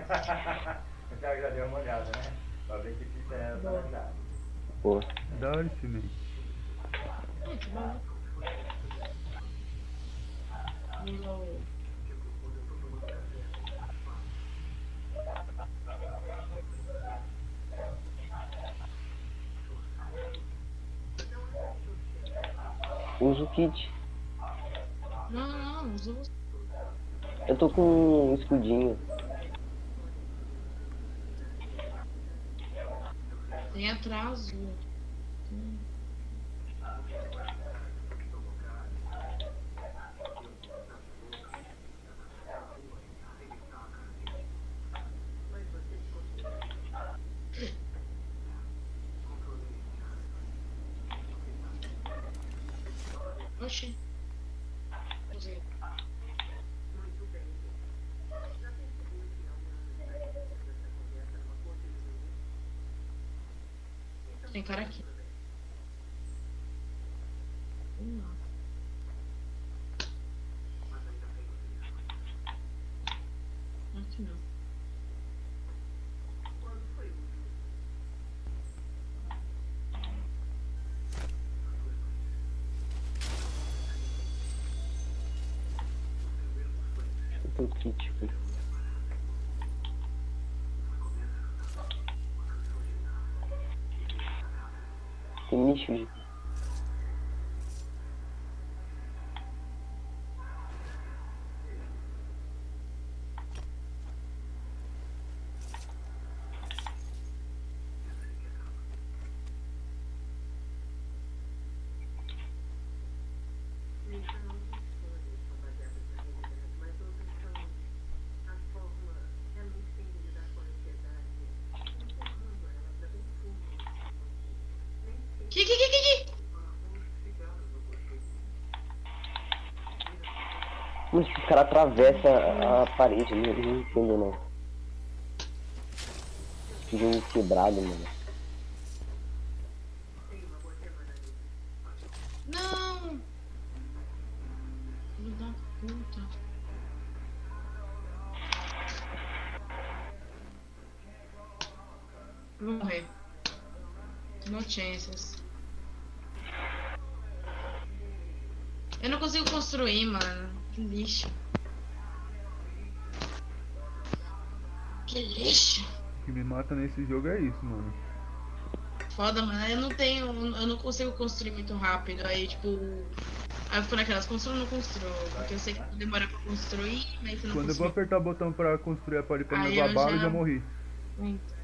O cara já deu uma olhada, né? Pra ver que fita é essa, né, cara? Pô, Da hora esse meio. Que bom. Usa o... usa o kit. Não, usa o... Eu tô com um escudinho. Tem atraso. Oxi. Usei. Tem cara aqui. Não. Aqui não. Eu tô kit. Pô. Tem mini shield. Que? Como esses caras atravessam a parede? Eu não entendo não. Que jogo quebrado, mano. Não! Filho da puta. Vou morrer. No chances. Eu não consigo construir, mano. Que lixo. Que lixo. O que me mata nesse jogo é isso, mano. Foda, mano. Eu não consigo construir muito rápido. Aí, tipo. Aí eu fico naquelas, construo ou não construo? Porque eu sei que demora pra construir, mas você não Quando eu vou construir. apertar o botão pra construir a parede pra me Aí levar eu bala, eu já- já morri. Muito.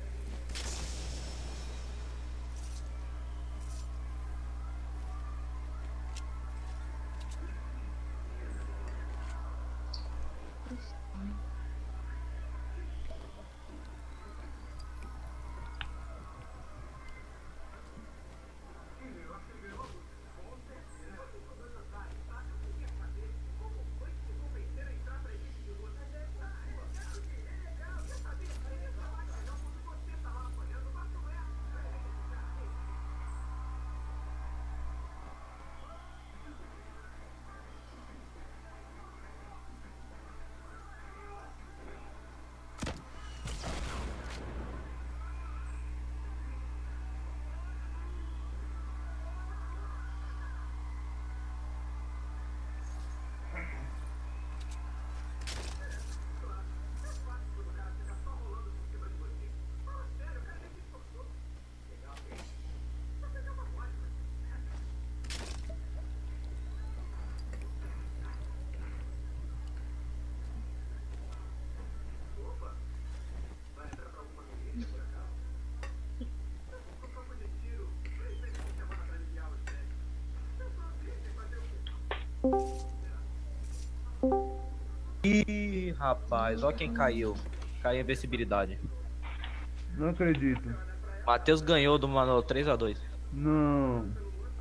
Ih, rapaz, ó quem caiu. Caiu a invencibilidade. Não acredito. Matheus ganhou do Mano 3-2. Não.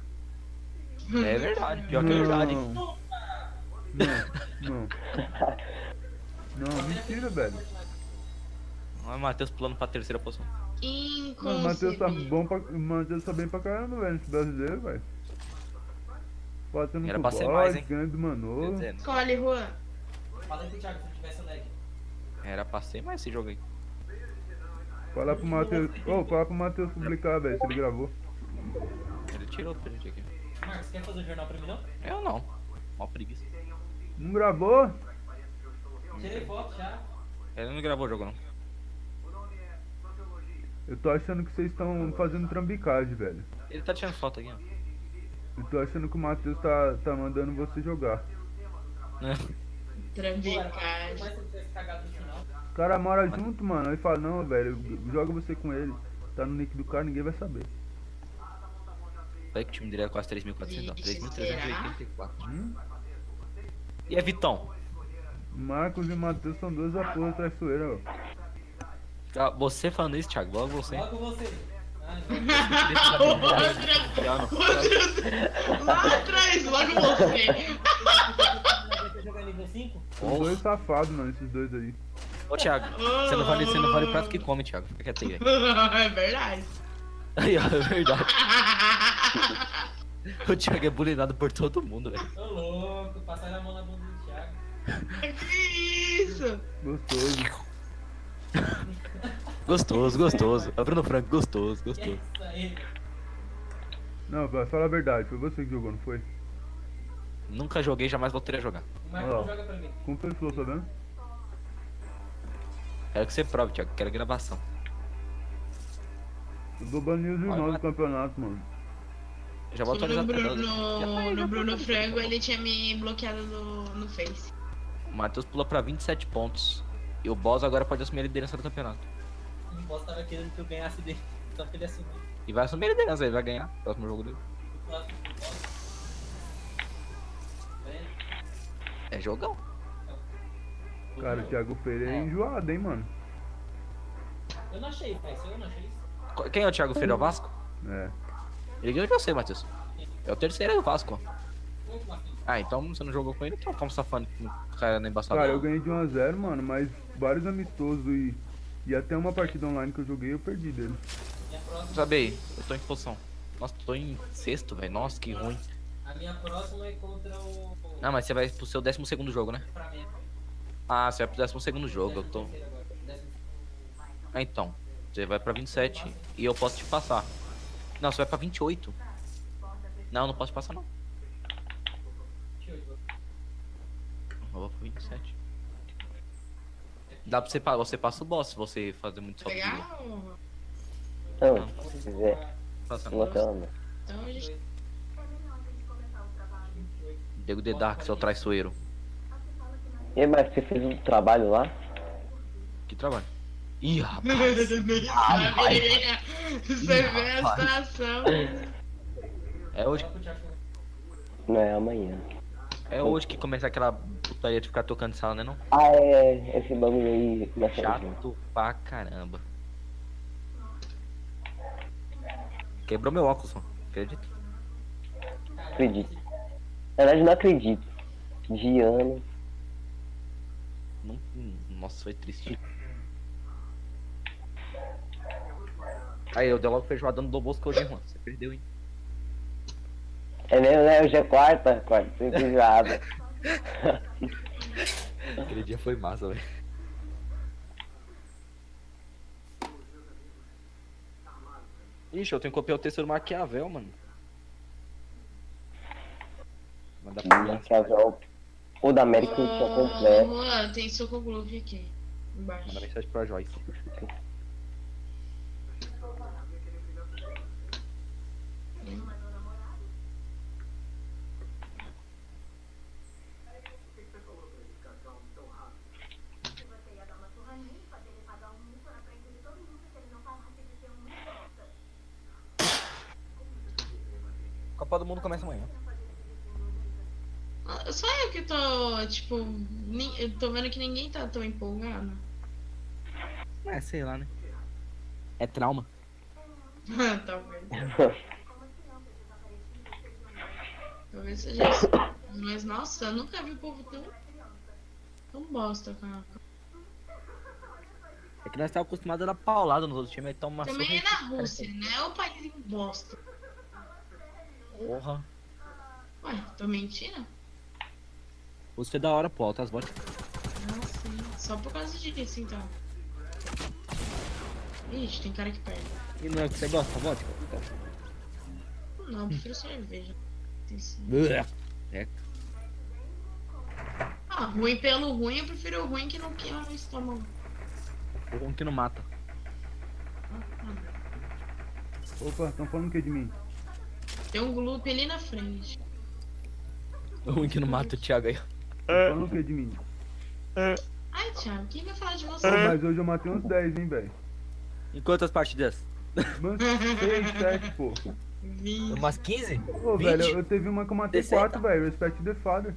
É verdade, pior que é verdade. Não. Não. Não, mentira, velho. Olha o Matheus pulando pra terceira posição. Mano, o Matheus tá Inconcebível. bom pra. O Matheus tá bem pra caramba, velho, esse brasileiro, velho. Batendo Era com pra ser bode, mais, hein? ganhando do Quer Manolo. dizer, Escolhe, Juan. Fala aí pro Thiago se tivesse lag. Era pra ser mais esse jogo aí. Fala pro Matheus. Ô, fala pro Matheus publicar, velho, se ele gravou. Ele tirou pra gente aqui. Marcos, quer fazer o jornal pra mim não? Eu não. Mó preguiça. Não gravou? Tirei foto já. Ele não gravou o jogo, não. Eu tô achando que vocês estão fazendo trambicagem, velho. Ele tá tirando foto aqui, ó. Eu tô achando que o Matheus tá mandando você jogar. Trambicagem. Mas se ele tivesse cagado no final. O cara mora junto, mano. Aí fala, não, velho, joga você com ele. Tá no nick do cara, ninguém vai saber. Olha que o time dele era quase 3.400, ó. Vixe, 3.384. Hum? E é Vitão? Marcos e Matheus são duas apostas traiçoeiras, ó. Ah, você falando isso, Thiago, logo você. Logo você. Ah, Outra. Lá atrás, logo você. não. Quer jogar nível 5? São dois safados, mano, esses dois aí. Ô, Thiago, você não vale o prato que come, Thiago. Fica quieto aí, velho. É verdade. Aí, ó, é verdade. O Thiago é bullyingado por todo mundo, velho. Ô louco, passaram a mão na bunda do Thiago. Que isso? Gostoso. Gostoso. É o Bruno Franco, gostoso. Que é isso aí? Não, vai, fala a verdade, foi você que jogou, não foi? Nunca joguei, jamais voltarei a jogar. O Marcos Ó. não joga pra mim. Como ele falou, tá vendo? Quero que você prove, Thiago. Quero gravação. Eu vou banir os irmãos do campeonato, mano. Eu já vou atualizar No tudo. no Bruno Frango, ele tinha me bloqueado no Face. O Matheus pulou pra 27 pontos. E o Boss agora pode assumir a liderança do campeonato. O boss tava querendo que eu ganhasse dele. Só que ele assumiu. E vai assumir a liderança, ele vai ganhar o próximo jogo dele. O próximo do boss. É jogão. Cara, o Thiago Pereira é enjoado, hein, mano. Eu não achei, pai. Eu não achei isso. Quem é o Thiago Feira? É o Vasco? É. Ele ganhou de você, Matheus. É o terceiro aí, o Vasco. Muito bacana. Ah, então você não jogou com ele, então como safando o cara na embaçada. Cara, eu ganhei de 1 a 0, mano, mas vários amistosos e até uma partida online que eu joguei eu perdi dele. Minha próxima. Sabe aí, eu tô em posição. Nossa, tô em sexto, velho. Nossa, que ruim. A minha próxima é contra o. Não, mas você vai pro seu 12º jogo, né? Pra mim. Ah, você vai pro 12º jogo, eu tô... Décimo. Ah, então. Você vai pra 27 e eu posso te passar. Não, você vai pra 28. Não posso te passar, não. 28. Eu vou pra 27. Dá pra você passa o boss se você fazer muito só. Legal? Não, se quiser. Passa Não não. até não. Então a gente. Diego The Dark, seu traiçoeiro. E aí, mas você fez um trabalho lá? Que trabalho. Ih, rapaz. Você vê a situação. É hoje, Coloca o Thiago. Não, é amanhã. é hoje que começa aquela putaria de ficar tocando sala, né não? Ah, é. Esse bagulho aí começa a vir. Chato pra caramba. Quebrou meu óculos, mano. Acredita? Acredito. Na verdade, não acredito. De ano. Não, nossa, foi triste. Aí, eu dei logo feijoada no do Bosco hoje, irmão. Você perdeu, hein? É mesmo, né? Hoje é quarta sem feijoada. Aquele dia foi massa, velho. Ixi, eu tenho que copiar o texto do Maquiavel, mano. Mandar pra mim. Maquiavel. O da América não tinha completo. Juan, tem Soco Glove aqui. Embaixo. Manda mensagem pra Joyce. Copa do Mundo começa amanhã. Só eu que tô, tipo, eu tô vendo que ninguém tá tão empolgado. É, sei lá, né? É trauma. Talvez. Talvez seja isso. Mas nossa, eu nunca vi o povo tão bosta, cara. É que nós estávamos acostumados a dar paulada nos outros times, então uma Também é na Rússia, né? O país em bosta. porra. Ué, tô mentindo? Você é da hora, pô, altas votos. Não sei. Só por causa disso, então. Ixi, tem cara que perde. E não é o que você gosta, vodka? Então. Não, eu prefiro cerveja. É. Ah, ruim pelo ruim, eu prefiro o ruim que não queima no estômago. Um que não mata. Opa, estão falando o que de mim? Tem um gloop ali na frente. Um que não mata o Thiago aí. Estão falando o que de mim? Ai, Thiago, quem vai falar de você? Ô, mas hoje eu matei uns 10, hein, velho. Em quantas partidas? Mano, 6, 7, pô. 20. Umas 15? Ô, 20? velho, eu teve uma que eu matei 60. 4, velho. Respect the father.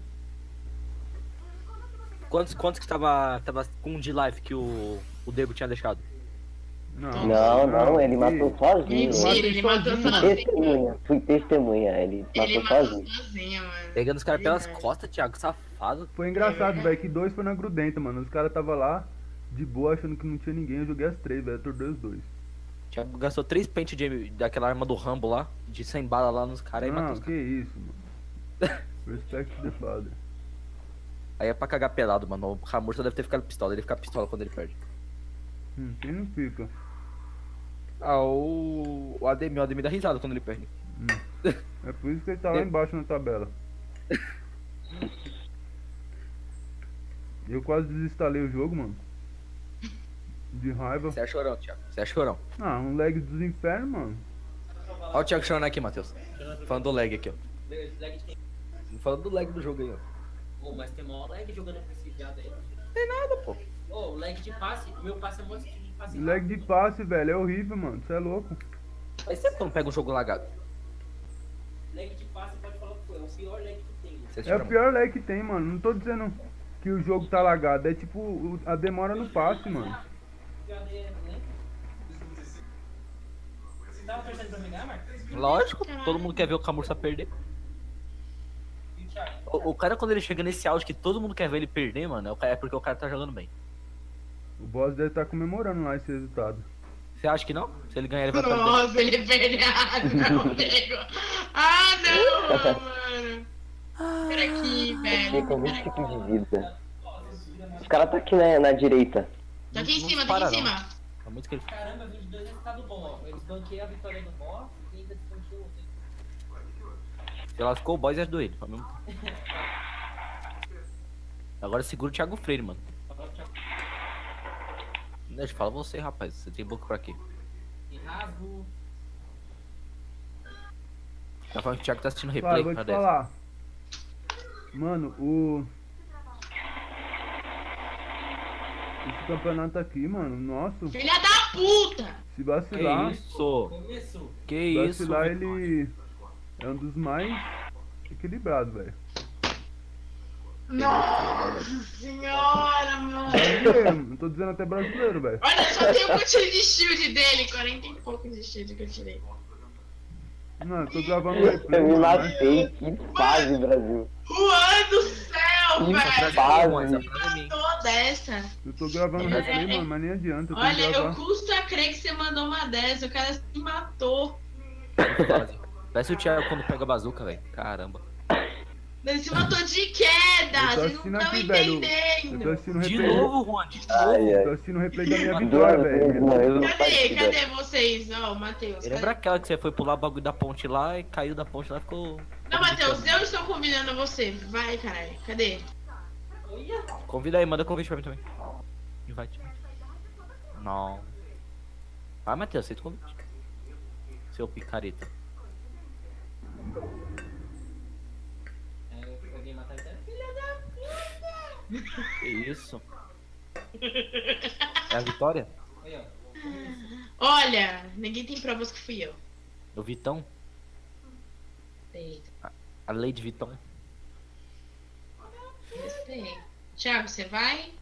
Quantos que tava com de life que o Dego tinha deixado? Não, ele matou sozinho. Mentira, ele matou sozinho. sozinho. Fui testemunha, ele Ele matou matou sozinho. sozinho, mano. Pegando os caras pelas Verdade. costas, Thiago, safado. Foi engraçado, velho, que 2 foi na grudenta, mano. Os caras tava lá, de boa, achando que não tinha ninguém. Eu joguei as 3, velho. Tordei os 2. Thiago gastou 3 pentes daquela arma do Rambo lá, de 100 bala lá nos caras e matou Não, os que caras. isso, mano. Respect the father. Aí é pra cagar pelado, mano. O Camurça deve ter ficado pistola, ele fica pistola quando ele perde. Quem não fica? Ah, o Ademir dá risada quando ele perde. É por isso que ele tá lá embaixo na tabela. Eu quase desinstalei o jogo, mano. De raiva. Você é chorão, Thiago. Você é chorão. Ah, um lag dos infernos, mano. Olha o Thiago chorando aqui, Matheus. Falando do lag aqui, ó. Lag tem. Falando do lag do jogo aí, ó. Ô, mas tem maior lag jogando com esse viado aí. Tem nada, pô. Ô, lag de passe. Meu passe é muito de passe. Lag de passe, velho, é horrível, mano. Você é louco. Faz tempo que eu não pego um jogo lagado. Lag de passe pode falar que é o pior lag que tem. Você É chora, o pior lag que tem, mano. Não tô dizendo que o jogo tá lagado. É tipo a demora no passe, mano. Viado aí, né? Você tava torcendo pra me ganhar, Marcos? mano. Lógico, todo mundo quer ver o Camurça perder. E o Thiago? O cara, quando ele chega nesse auge que todo mundo quer ver ele perder, mano, é porque o cara tá jogando bem. O boss deve estar comemorando lá esse resultado. Você acha que não? Se ele ganhar, ele vai perder. Nossa, ele perdeu. Ah, não, Diego. Ah, não, mano. Pera aqui, velho. Fica com 20 tipos de vida. Os caras tá aqui na direita. Tá aqui em Não cima, tá aqui em para, cima. É muito que ele... Caramba, 22 resultado bom, ó. Eles banqueiam a vitória do boss e ainda desbanqueiam o outro. Se lascou o boys e ajudou ele. ao mesmo tempo. Agora segura o Thiago Freire, mano. Deixa eu falar você, rapaz. Você tem boca pra quê? E rasgo. Tá falando que o Thiago tá assistindo Claro, replay? vou pra te dessa. falar. Mano, esse campeonato aqui, mano, nossa, Filha da puta! se Que vacilar, isso? Começou. Que isso? vacilar ele é um dos mais equilibrados, velho. Nossa senhora, mano. Brasileiro, não tô dizendo até brasileiro, velho. Olha, só tem o quantinho de shield dele. 40 e pouco de shield que eu tirei. Não, eu tô gravando replay, Eu me mano, mas matei, que fase, Brasil. Juan do céu, Que velho. fase. Matou dessa. eu tô gravando replay, mano, mas nem adianta, eu tenho que Olha, eu gravar. custo a crer que você mandou uma dessa. O cara se matou. Parece o Thiago quando pega a bazuca, velho. Caramba. Ele se matou de queda. Eu tô Vocês não assistindo estão aqui, velho. Eu entendendo. tô assistindo o De replay. novo, Juan. De novo. Ai, Eu tô ai. assistindo o replay da minha Duas vitória, vezes, velho. mano, eu não Cadê? partida. Cadê vocês? Ó, Matheus. Lembra cadê? aquela que você foi pular o bagulho da ponte lá e caiu da ponte lá e ficou. Não, Matheus, eu estou convidando você. Vai, caralho. Cadê? Convida aí, manda convite pra mim também. Invite. Não. Vai, Matheus, aceita o convite. Seu picareta. Alguém matar ele? Que isso? É a vitória? Aí, ó. Olha, ninguém tem provas que fui eu. O Vitão? Respeito. A Lady Vitão? Respeito. Thiago, você vai?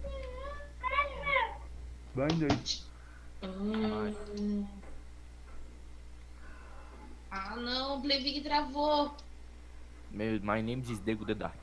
Vai daí. Ah, não, o Playvig travou. My name is Diego the Dark.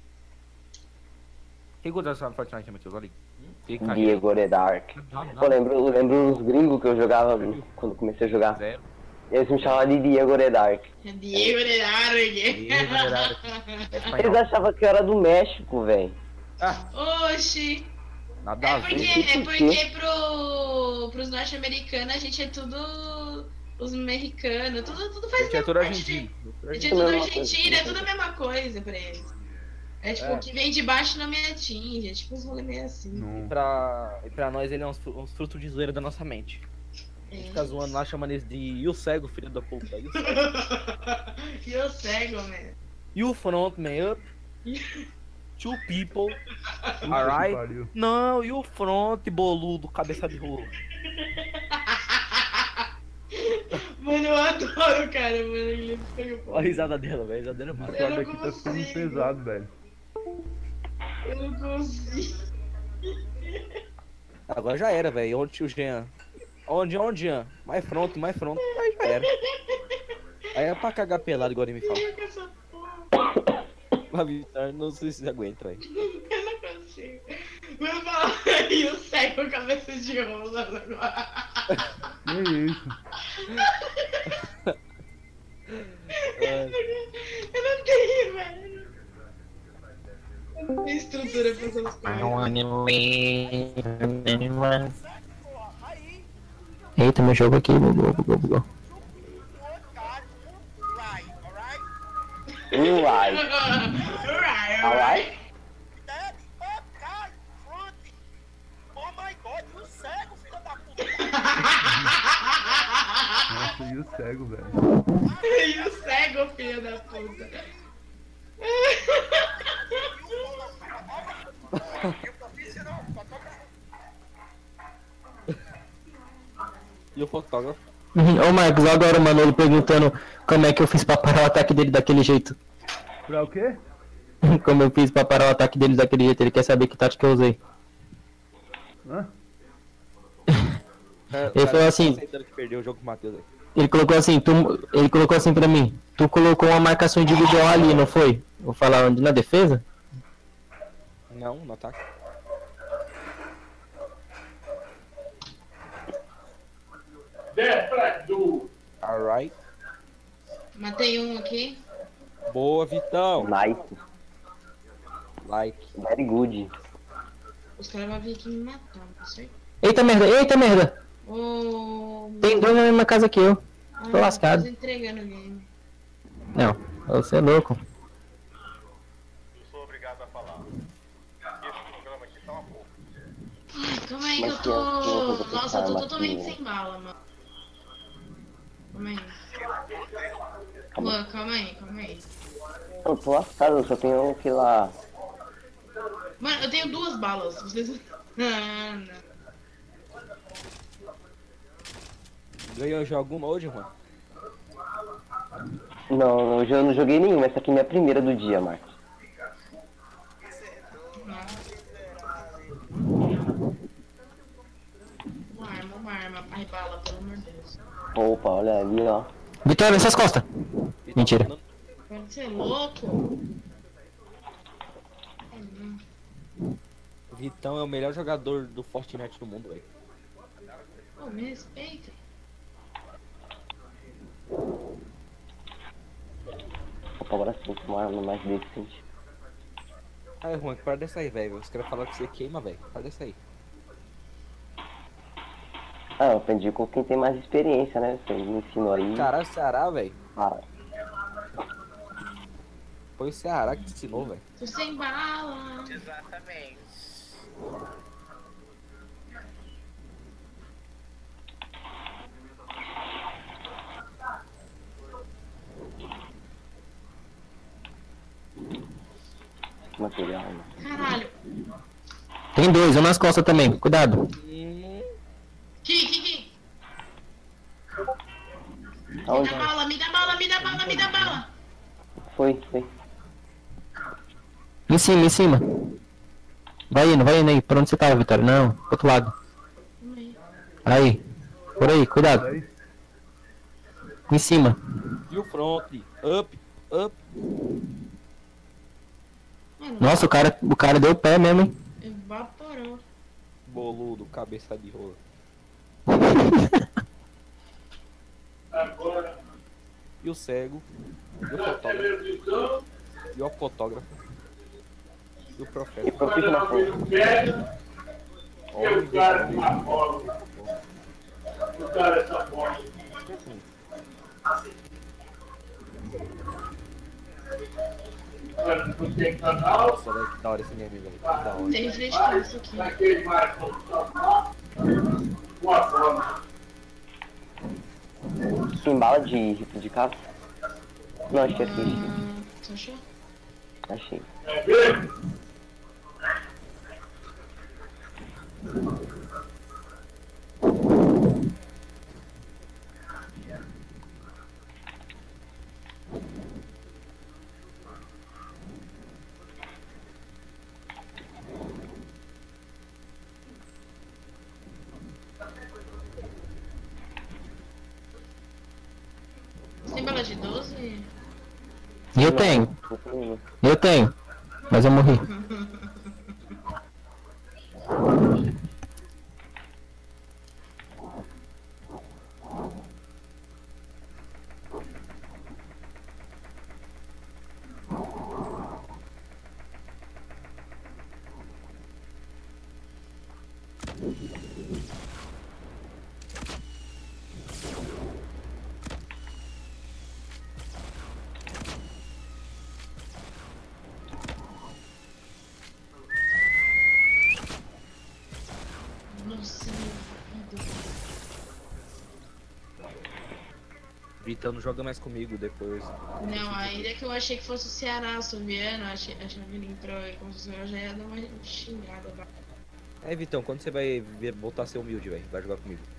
Quem gosta de Fortnite, Matheus? Olha aí. Quem caiu? Diego the Dark. Pô, eu lembro uns gringos que eu jogava quando comecei a jogar. Zero. Eles me chamavam de Diego the Dark. Diego de Dark. Diego the Dark. É Eles espanhol. achavam que eu era do México, velho. Oxi. Nada a ver. É porque pros norte-americanos a gente é tudo os mexicanos, tudo A faz gente é parte tudo de- argentino. A gente é tudo argentino, é tudo a mesma coisa pra eles. É tipo, o que vem de baixo não me atinge, é tipo uns rolê meio assim. Não. E pra nós ele é uns frutos de zoeira da nossa mente. A gente fica zoando lá, chamando eles de e o cego, filho da puta. E o cego. E eu cego, man. E o front, man, up. Two people. Puta que Alright? pariu. Não, e o front, boludo, cabeça de rolo. Mano, eu adoro o cara, mano. Ele pega Olha a risada dela, velho. A risada dela é massa. O Eu não daqui tá ficando consigo. pesado, velho. Eu não consigo. Agora já era, velho. Onde o Jean? Onde, Jean? Mais front. Aí já era. Aí é pra cagar pelado, igual ele me fala. Eu com essa porra. Mas, Vitor, não sei se você aguenta, velho. Eu não consigo. Meu fala aí, o cego cabeça de rosa agora. Que isso? Eu não tenho, velho. Eu não tenho estrutura pra essas coisas. Eita, meu jogo aqui, bugou. Alright. Alright? Nossa, e o cego, velho? E o cego, filho da puta. E o fotógrafo? Ô Marcos, agora o Manolo perguntando como é que eu fiz pra parar o ataque dele daquele jeito. Pra o quê? Como eu fiz pra parar o ataque dele daquele jeito, ele quer saber que tática eu usei. Hã? Ele falou assim, Aceitando que perdeu o jogo com o Matheus aí. ele colocou assim pra mim, tu colocou uma marcação individual ali, não foi? Vou falar onde? Na defesa? Não, no ataque. Alright. Matei um aqui. Boa, Vitão. Nice. Like. Very good. Os caras vão vir aqui me matar, não sei. Eita merda! Ô. Tem dois na mesma casa que eu. Tô lascado. Tô entregando o game. Não, você é louco. Sou obrigado a falar. Esse programa aqui tá uma porra. Ai, calma aí que Mas eu que eu vou tô. pensar Nossa, eu tô uma totalmente coisa. sem bala, mano. Calma aí. Pô, calma aí. Eu tô lascado, eu só tenho que ir lá. Mano, eu tenho 2 balas. Vocês. Ah, não. Ganhou já alguma hoje, mano? Não, eu não joguei nenhuma, essa aqui é minha primeira do dia, Marcos. Uma arma. Ai, bala, pelo amor de Deus. Opa, olha ali, ó. Vitória, nessas costas. Mentira. Pode ser louco. Vitão é o melhor jogador do Fortnite do mundo, velho. Pô, me respeita. Opa, agora sim, uma arma mais decente. Ai, Juan, para dessa aí, velho. Os caras falaram que você queima, velho. Para dessa aí. Ah, eu aprendi com quem tem mais experiência, né? Você me ensinou aí. Caralho, Ceará, velho. Ah, Foi o Ceará que te ensinou, velho. Tô sem bala. Exatamente. material, né? Caralho. Tem dois, um nas costas também. Cuidado. Que? Aonde? Me dá bala. Foi. Em cima. Vai indo aí. Por onde você tava, Vitória? Não, pro outro lado. Aí. Por aí, cuidado. Aí, Em cima. E o front. Up. Mano, Nossa, o cara deu pé mesmo, hein? evaporou. Boludo, cabeça de rola. E o cego. E o fotógrafo. E o profeta. E profissional foi. O cara é uma bola. O cara é essa bola. Tem canal. Nossa, velho, que da hora esse inimigo, velho. Que da hora. Tem frente com isso aqui. Naquele mais boa forma. Tem bala de rifle de caça? Não, acho que é aqui. Você achou? Achei. É mesmo? Você tem bala de 12? Eu tenho. Eu tenho. Mas eu morri. Nossa, meu vida. Vitão não joga mais comigo depois. Não, ainda que eu achei que fosse o Ceará subiando, achei que ele entrou e começou, eu já ia dar uma xingada. É, Vitão, quando você vai voltar a ser humilde, velho? Vai jogar comigo.